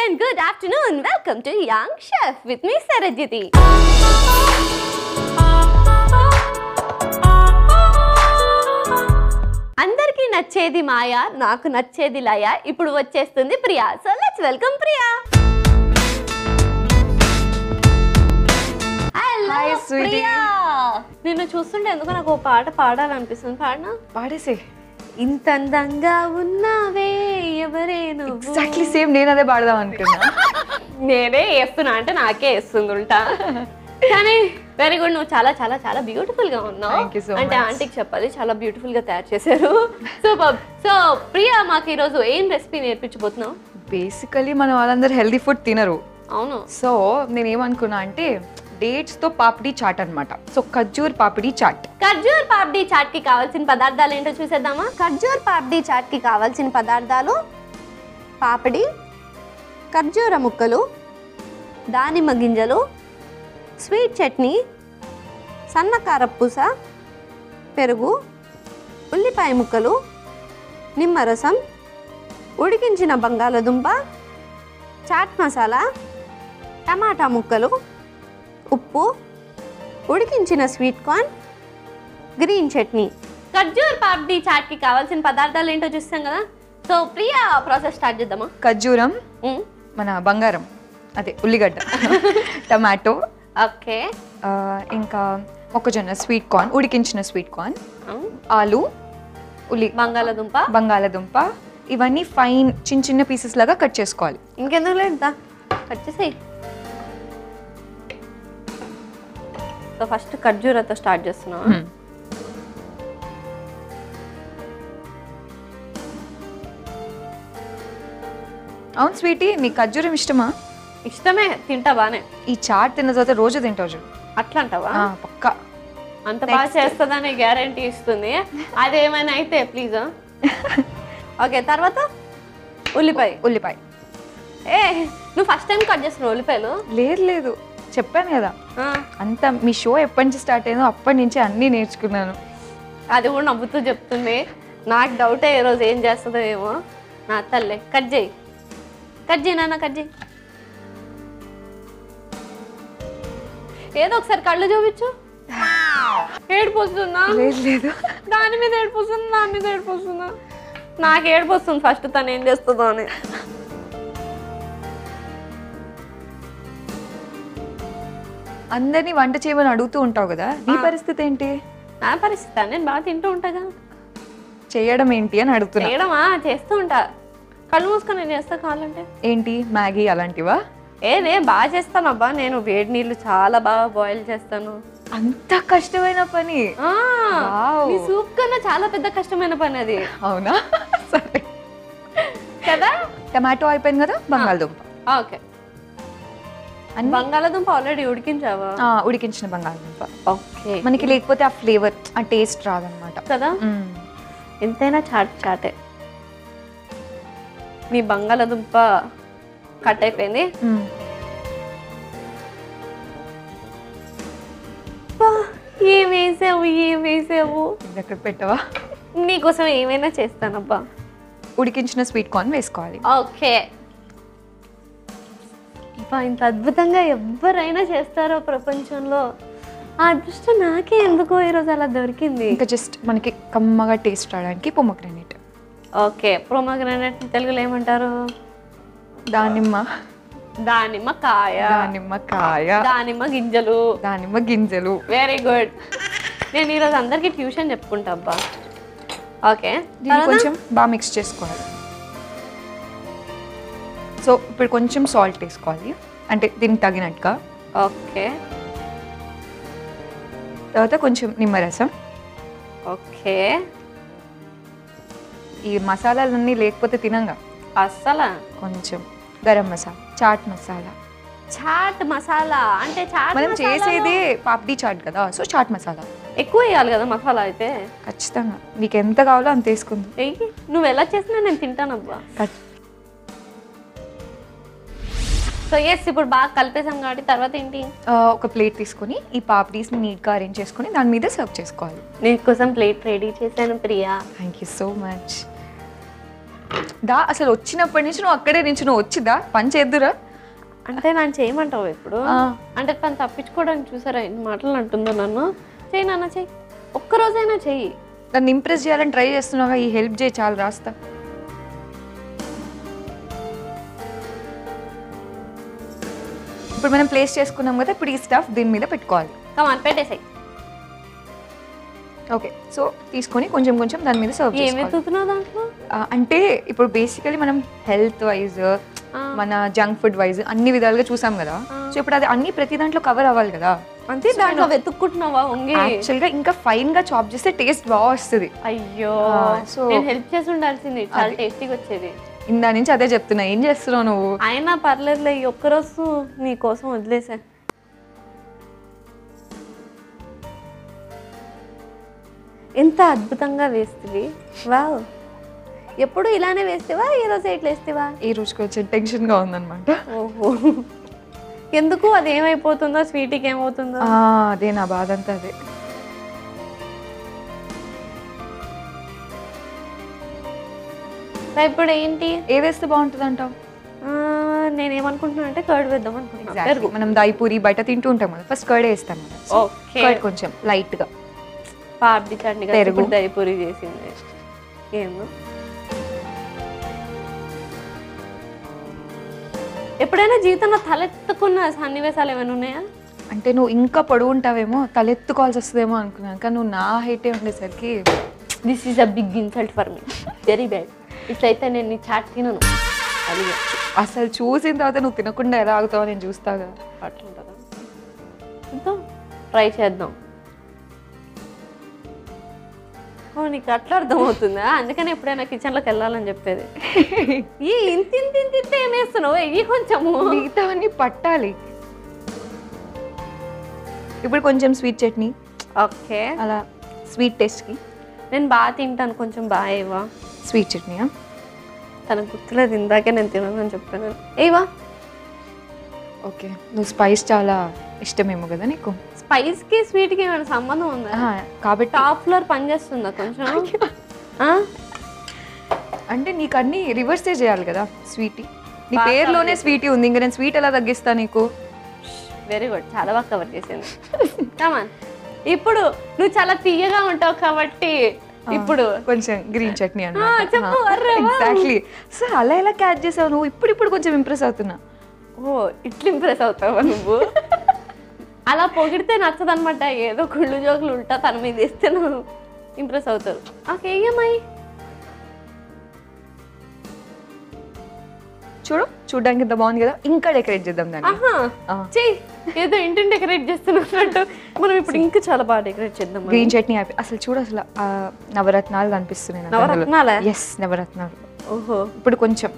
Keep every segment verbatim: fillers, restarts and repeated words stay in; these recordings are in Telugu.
and good afternoon. Welcome to Young Chef with me, Sarajiti. అందరికీ నచ్చేది మాయా, నాకు నచ్చేది లయ. ఇప్పుడు వచ్చేస్తుంది Priya. So let's welcome Priya. Hello Priya. నిన్ను చూస్తుంటే ఎందుకు నాకు ఒక పాట పాడాలనిపిస్తుంది. పాడనా? పాడేసే. ఇంత అందంగా ఉన్నావే ఎవరేను. ఎగ్జాక్ట్లీ సేమ్ నేను అదే పాడదాం అనుకున్నా. నేనే వేస్తున్నా అంటే నాకే వేస్తుంది ఉల్టా. కానీ వెరీ గుడ్, నువ్వు చాలా చాలా చాలా బ్యూటిఫుల్ గా ఉన్నావు. అంటే ఆంటీకి చెప్పాలి, చాలా బ్యూటిఫుల్ గా తయారు చేశారు. సూపర్. సో ప్రియా, మాకు ఈరోజు ఏం రెసిపీ నేర్పించబోతున్నావు? బేసికలీ మన వాళ్ళందరూ హెల్దీ ఫుడ్ తినరు. అవును. సో నేనేమనుకున్నా అంటే డేట్స్ తో పాపిడి చాట్ అన్నమాట. So ఖర్జూర్ papdi chat. ఖర్జూర్ papdi chat కి కావాల్సిన పదార్థాలు ఏంటో చూసేద్దామా? ఖర్జూర్ పాపిడి చాట్ కి కావాల్సిన పదార్థాలు: పాపిడి, ఖర్జూర ముక్కలు, దానిమ్మ గింజలు, స్వీట్ చట్నీ, సన్న కారపూస, పెరుగు, ఉల్లిపాయ ముక్కలు, నిమ్మరసం, ఉడికించిన బంగాళదుంప, చాట్ మసాలా, టమాటా ముక్కలు, ఉప్పు, ఉడికించిన sweet corn, green chutney. Khajur papdi చాట్కి కావాల్సిన పదార్థాలు ఏంటో చూస్తాం కదా. సో ప్రియా, ప్రాసెస్ స్టార్ట్ చేద్దామా? ఖర్జూరం, మన బంగారం అదే ఉల్లిగడ్డ, టమాటో, ఓకే, ఇంకా మొక్కజొన్న స్వీట్ కార్న్, ఉడికించిన స్వీట్ కార్న్, ఆలు, ఉల్లి, బంగాళదుంప బంగాళదుంప ఇవన్నీ ఫైన్ చిన్న చిన్న పీసెస్ లాగా కట్ చేసుకోవాలి. ఇంకెందుకు లేదా, కట్ చేసేయి. సో ఫస్ట్ ఖర్జూరతో స్టార్ట్ చేస్తున్నా. అవును స్వీటీ, నీకు ఖర్జూరం ఇష్టమా? ఇష్టమే, తింటా బానే. ఈ చాట్ తిన్న తర్వాత రోజు తింటావు చూడు. అట్లా అంటావా? పక్కా. అంత బాగా చేస్తుందని గ్యారంటీ ఇస్తుంది. అదేమైనా అయితే ప్లీజ్. ఓకే, తర్వాత ఉల్లిపాయ. ఉల్లిపాయ ఏ నువ్వు ఫస్ట్ టైం కట్ చేస్తున్నావు ఉల్లిపాయలు? లేదు లేదు, చెప్పాను కదా. అంతా మీ షో ఎప్పటి నుంచి స్టార్ట్ అయిందో అప్పటి నుంచి అన్నీ నేర్చుకున్నాను. అది కూడా నవ్వుతూ చెప్తుంది. నాకు డౌటే ఈ రోజు ఏం చేస్తుందో ఏమో. నా తల్లే, కట్ చేయి కట్ చేయి నాన్న, కట్ చేయి. ఏదో ఒకసారి కళ్ళు చూపించు. ఏడిపోతుందా? లేదు లేదు, దాని మీద ఏడిపోతుంది, దాని మీద ఏడిపోతుందా? నాకు ఏడిపోతుంది ఫస్ట్ తను ఏం చేస్తుందో అని. అందరినీ వంట చేయమని అడుగుతూ ఉంటావు కదా, నీ పరిస్థితి ఏంటి? నా పరిస్థితి నేను బాగా తింటూ ఉంటాగా. చేయడం ఏంటి అని అడుగుతున్నా. చేయడమా, చేస్తూ ఉంటా. కళ్ళు మూసుకొని నేను చేస్తా కావాలంటే. ఏంటి, మ్యాగీ అలాంటివా? ఏ నేను బాగా చేస్తాను అబ్బా. నేను వేడి నీళ్ళు చాలా బాగా బాయిల్ చేస్తాను. అంత కష్టమైన పని? సూప్ కన్నా చాలా పెద్ద కష్టమైన పని అది. అవునా? సరే కదా. టమాటో అయిపోయింది కదా, బంగాళదుంప. ఓకే, బంగాళదుంప ఆల్రెడీ ఉడికించావా? ఉడికించిన బంగాళదుంప. ఓకే, మనకి లేకపోతే ఆ ఫ్లేవర్, ఆ టేస్ట్ రాదనమాట కదా. ఎంతైనా చాట్ చాటే. నీ బంగాళదుంప కట్ అయిపోయింది. ఏం వేసావు ఏం వేసావు? ఎక్కడ పెట్టవా? నీకోసం ఏమైనా చేస్తానబ్బా. ఉడికించిన స్వీట్ కార్న్ వేసుకోవాలి. ఓకే, ఇంత అద్భుతంగా ఎవరైనా చేస్తారో ప్రపంచంలో. ఆ అదృష్టం నాకే ఎందుకో ఈరోజు అలా దొరికింది. ఇంకా జస్ట్ మనకి కమ్మగా టేస్ట్ రావడానికి పొమగ్రానేట్. ఓకే, పొమగ్రానేట్ తెలుగులో ఏమంటారు? దానిమ్మ. దానిమ్మ కాయ. దానిమ్మ కాయ. దానిమ్మ గింజలు. దానిమ్మ గింజలు. Very good. నేను ఈరోజు అందరికి ట్యూషన్ చెప్పుకుంటా అబ్బా. ఓకే, కొంచెం బాగా మిక్స్ చేసుకోవాలి. సో ఇప్పుడు కొంచెం సాల్ట్ వేసుకోవాలి, అంటే దీనికి తగినట్టుగా. ఓకే, తర్వాత కొంచెం నిమ్మరసం. ఓకే, ఈ మసాలాలన్నీ లేకపోతే తినంగా అస్సలు. కొంచెం గరం మసాలా, చాట్ మసాలా. చాట్ మసాలా అంటే చాట్ మనం చేసేదే పాపిడి చాట్ కదా, సో చాట్ మసాలా ఎక్కువ వేయాలి కదా మసాలా అయితే. ఖచ్చితంగా నీకు ఎంత కావాలో అంత వేసుకుంది. నువ్వు ఎలా చేసినా నేను తింటానబ్బా. సో ఎస్, ఇప్పుడు బాగా కలిపేసాం కాబట్టి తర్వాత ఏంటి? ఒక ప్లేట్ తీసుకొని ఈ పాపిడీస్ని నీట్గా అరేంజ్ చేసుకొని దాని మీద సర్వ్ చేసుకోవాలి. నీకోసం ప్లేట్ రెడీ చేశాను Priya. Thank you so much. దా అసలు వచ్చినప్పటి నుంచి నువ్వు అక్కడే నుంచి నువ్వు వచ్చిదా పని చేద్దురా అంటే నన్ను చేయమంటావు ఇప్పుడు అంటే తను తప్పించుకోవడానికి చూసారా ఎన్ని మాటలు అంటుందో నన్ను చెయ్యి నాన్న చెయ్యి ఒక్కరోజైనా చెయ్యి దాన్ని ఇంప్రెస్ చేయాలని ట్రై చేస్తున్నావా ఈ హెల్ప్ చేయి చాలు రాస్తా ఇప్పుడు మనం ప్లేస్ చేసుకున్నాం కదా ఇప్పుడు ఈ స్టఫ్ దీని మీద పెట్టుకోవాలి కమాన్ పెట్టేసాయి ఓకే సో తీసుకొని కొంచెం కొంచెం దాని మీద సర్వ్ ఏమి ఎత్తుతున్నావు దాంట్లో అంటే ఇప్పుడు బేసికలీ మనం హెల్త్ వైజ్ మన జంక్ ఫుడ్ వైజ్ అన్ని విధాలుగా చూసాం కదా సో ఇప్పుడు అది అన్ని ప్రతి దాంట్లో కవర్ అవ్వాలి కదా అంతే దాంట్లో వెతుక్కుంటున్నావా యాక్చువల్ గా ఇంకా ఫైన్ గా చాప్ చేస్తే టేస్ట్ బాగా వస్తుంది అయ్యో సో నేను హెల్ప్ చేసి ఉండాల్సింది చాలా టేస్టీగా వచ్చేది ఇందా నుంచి అదే చెప్తున్నా ఏం చేస్తున్నావు నువ్వు అయినా పర్లేదులే ఈ ఒక్కరోజు నీ కోసం వదిలేసా ఎంత అద్భుతంగా వేస్తుంది వావ్ ఎప్పుడు ఇలానే వేస్తేవా ఈ రోజు ఎట్లా వేస్తేవా ఈ రోజుకి వచ్చే టెన్షన్ గా ఉందన్నమాట ఓహో ఎందుకు అది ఏమైపోతుందో స్వీట్కి ఏమవుతుందో అదే నా బాధ అంతా అదే ఇప్పుడు ఏంటి ఏ వేస్తే బాగుంటుంది అంటావు నేనేమనుకుంటున్నా అంటే కర్డ్ వేద్దాం అనుకుంటున్నా మనం దాయిపూరి బయట తింటూ ఉంటాం కదా ఫస్ట్ కర్డ్ వేస్తాం కదా కర్డ్ కొంచెం లైట్ గా పాపడి చట్నీ పెరుగు దాయిపూరి చేసింది ఏందో ఎప్పుడైనా జీవితంలో తలెత్తుకున్న సన్నివేశాలు ఏమైనా ఉన్నాయా అంటే నువ్వు ఇంకా పొడవు ఉంటావేమో తలెత్తుకోవాల్సి వస్తుందేమో అనుకున్నాను కానీ నువ్వు నా హైటే ఉండేసరికి this is a big insult for me very bad ఇట్లయితే నేను నీ చాట్ తినను అది అసలు చూసిన తర్వాత నువ్వు తినకుండా ఎలా ఆగుతావో నేను చూస్తాగా అట్లుంటుందా చూద్దాం ట్రై చేద్దాం ఓ నీకు అట్లా అర్థమవుతుందా అందుకని ఎప్పుడైనా కిచెన్లోకి వెళ్ళాలని చెప్పేది ఈ ఇంత ఇంత ఇంత ఇంత ఏం వేస్తున్నావు ఇవి కొంచెము మిగతావన్నీ పట్టాలి ఇప్పుడు కొంచెం స్వీట్ చట్నీ ఓకే అలా స్వీట్ టేస్ట్కి నేను బాగా తింటాను కొంచెం బాగా ఏవా స్వీట్ చట్నీయా తనకు గుర్తులేదు ఇందాకే నేను తినను చెప్పాను ఏవా ఓకే నువ్వు స్పైస్ చాలా ఇష్టమేమో కదా నీకు స్పైస్కి స్వీట్కి ఏమైనా సంబంధం ఉందా కాబట్టి టాప్ ఫ్లోర్ పనిచేస్తుందా కొంచెం అంటే నీకు అన్ని రివర్సే చేయాలి కదా స్వీటీ నీ పేరులోనే స్వీటీ ఉంది ఇంకా నేను స్వీట్ ఎలా తగ్గిస్తా నీకు వెరీ గుడ్ చాలా బాగా కవర్ చేసింది కమాన్ ఇప్పుడు నువ్వు చాలా తీయగా ఉంటావు కాబట్టి ఇప్పుడు కొంచెం గ్రీన్ చట్నీ అన్నమాట ఎగ్జాక్ట్లీ సో అలా ఎలా క్యాచ్ చేసావు నువ్వు ఇప్పుడు ఇప్పుడు కొంచెం ఇంప్రెస్ అవుతున్నా ఓ ఇట్లా ఇంప్రెస్ అవుతావా నువ్వు అలా పొగిడితే నచ్చదు అనమాట ఏదో కుళ్ళు జోకులు ఉంటా తన మీద వేస్తే నువ్వు ఇంప్రెస్ అవుతారు ఓకేమై చూడు చూడడానికి ఇంత బాగుంది కదా ఇంకా డెకరేట్ చేద్దాం దాన్ని చెయ్యి ఏదో ఇంటిని డెకరేట్ చేస్తున్నట్టు మనం ఇప్పుడు ఇంకా చాలా బాగా డెకరేట్ చేద్దాం గ్రీన్ చట్నీ అసలు చూడు అసలు నవరత్నాలు కనిపిస్తున్నాయి నవరత్నాలు ఎస్ నవరత్నాలు ఓహో ఇప్పుడు కొంచెం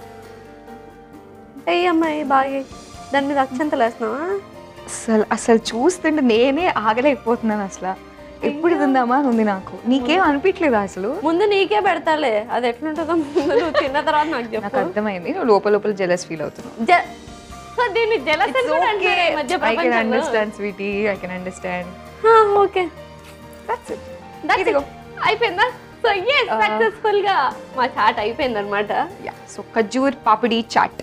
అమ్మాయి బాగా దాని మీద అక్షంతలు వేస్తున్నావా అసలు అసలు చూస్తుంటే నేనే ఆగలేకపోతున్నాను అసలు ఎప్పుడు తిందామా ఉంది నాకు నీకేం అనిపించలేదు అసలు ముందు నీకే పెడతాలే అది ఎట్లుంటుందో ముందు నువ్వు తిన్న తర్వాత నాకు చెప్పు నాకు అర్థమైంది నువ్వు లోపల లోపల జెలస్ ఫీల్ అవుతున్నావు దీన్ని జెలస్ అంటే మధ్య I can understand sweetie I can understand okay that's it that's it అయిపోయిందా సో yes సక్సెస్ఫుల్ గా మా చాట్ అయిపోయింది అన్నమాట యా సో ఖజూర్ పాపిడి చాట్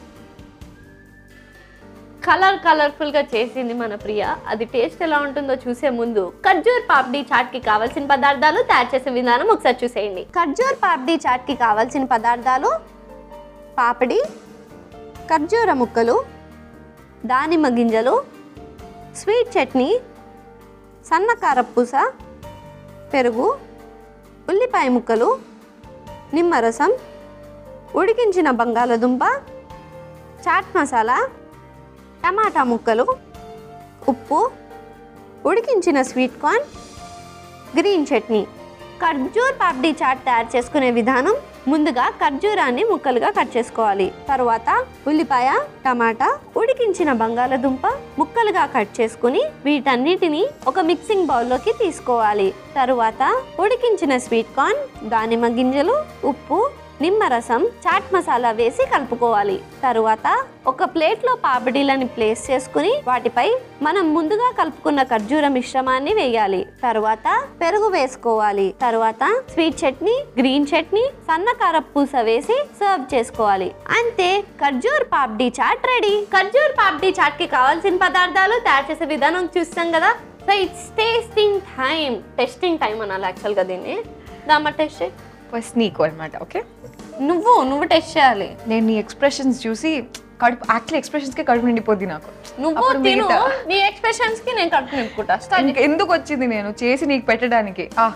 కలర్ కలర్ఫుల్ గా చేసింది మన ప్రియ అది టేస్ట్ ఎలా ఉంటుందో చూసే ముందు ఖర్జూర్ పాపిడి చాట్ కి కావాల్సిన పదార్థాలు తయారు చేసే విధానం ఒకసారి చూసేయండి ఖర్జూర్ పాపిడి చాట్ కి కావాల్సిన పదార్థాలు పాపిడి ఖర్జూర ముక్కలు దానిమ్మ గింజలు స్వీట్ చట్నీ సన్న కారపూస పెరుగు ఉల్లిపాయ ముక్కలు నిమ్మరసం ఉడికించిన బంగాళదుంప చాట్ మసాలా టమాటా ముక్కలు ఉప్పు ఉడికించిన sweet corn green chutney khajur papdi chaat తయారు చేసుకునే విధానం ముందుగా ఖర్జూరాన్ని ముక్కలుగా కట్ చేసుకోవాలి తర్వాత ఉల్లిపాయ టమాటా ఉడికించిన బంగాళదుంప ముక్కలుగా కట్ చేసుకుని వీటన్నిటిని ఒక మిక్సింగ్ బౌల్లోకి తీసుకోవాలి తరువాత ఉడికించిన స్వీట్ కార్న్ దానిమ్మ గింజలు ఉప్పు నిమ్మరసం, చాట్ మసాలా వేసి కలుపుకోవాలి. తరువాత ఒక ప్లేట్ లో పాపిడీలని ప్లేస్ చేసుకుని వాటిపై మనం ముందుగా కలుపుకున్న ఖర్జూర మిశ్రమాన్ని వేయాలి. తరువాత పెరుగు వేసుకోవాలి. తరువాత స్వీట్ చట్నీ, గ్రీన్ చట్నీ, సన్న కారపూస వేసి సర్వ్ చేసుకోవాలి. అంతే, ఖర్జూర్ papdi chat ready. ఖర్జూర్ papdi chat కి కావాల్సిన పదార్థాలు, తయారు చేసే విధానం చూస్తాం కదా. So it's tasting time. Testing time అనాలి యాక్చువల్గా దీన్ని. దామ్మ టెస్ట్ చేయి ఫస్ట్ నీకు అనమాట. ఓకే, నువ్వు నువ్వు టెస్ట్ చేయాలి. నేను నీ ఎక్స్ప్రెషన్స్ చూసి కడుపు యాక్చువల్ ఎక్స్ప్రెషన్స్ కి కడుపు నిండిపోద్ది నాకు. నువ్వు తిను, నీ ఎక్స్ప్రెషన్స్ కి నేను కడుపు నింపుకుంటా. ఎందుకు వచ్చింది నేను చేసి నీకు పెట్టడానికి? ఆ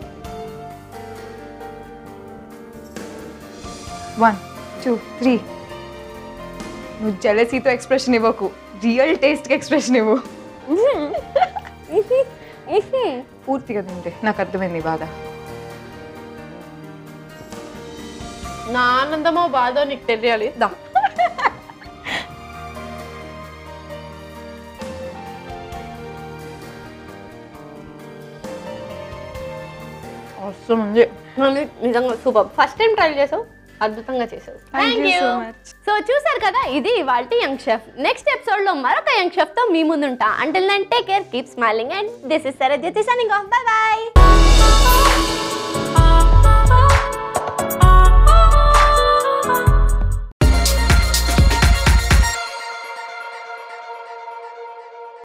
వన్ టూ త్రీ. నువ్వు జెలసీతో ఎక్స్ప్రెషన్ ఇవ్వకు, రియల్ టేస్ట్ కి ఎక్స్ప్రెషన్ ఇవ్వు. పూర్తిగా తింటే నాకు అర్థమైంది బాధ. నా ఆనందమో బాధో నీకు తెలియాలి. దా అవసరం ఉంది. నిజంగా సూపర్. ఫస్ట్ టైం ట్రై చేసావు, అద్భుతంగా చేసావు. Thank you. సో చూసారు కదా, ఇది ఇవాల్టి యంగ్ షెఫ్. నెక్స్ట్ ఎపిసోడ్ లో మరొక యంగ్ షెఫ్ తో మీ ముందుంటా. Until then take care, keep smiling and this is Sarajyoti signing off. Bye by.